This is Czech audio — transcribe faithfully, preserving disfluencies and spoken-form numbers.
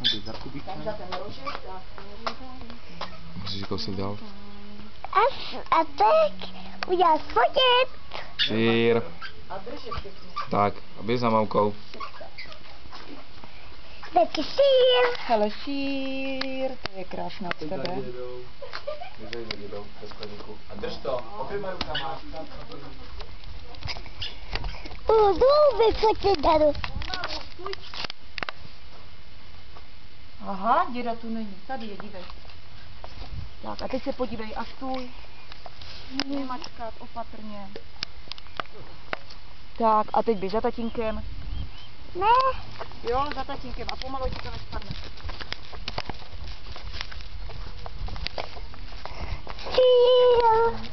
Aby za kubíkem. Tam za ten rožek, tak. Musíš kousit dál. A, a teď udělal fotit. Sír. A držet pěkně. Tak, aby za mamkou. Teď je sír. Hele, sír, to je krásná od tebe. A drž to, oběma rukama. Jdu vyfotit dadu. Aha, děda tu není, tady je, dívej. Tak a teď se podívej a stůj. Můj mačkat, opatrně. Tak a teď běž za tatínkem. Ne. Jo, za tatínkem a pomalu ti to nespadne. Sír.